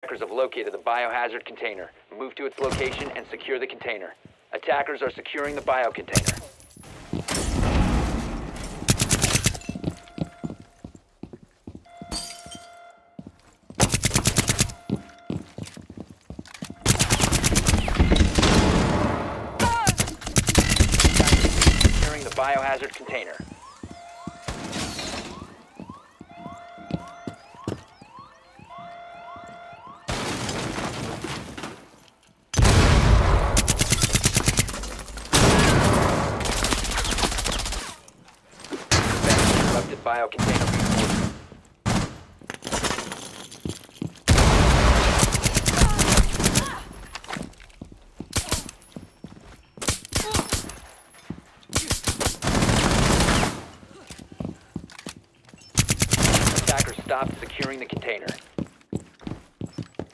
Attackers have located the biohazard container. Move to its location and secure the container. Attackers are securing the bio container. Securing the biohazard container. Bio container reinforcement. Attackers stopped securing the container.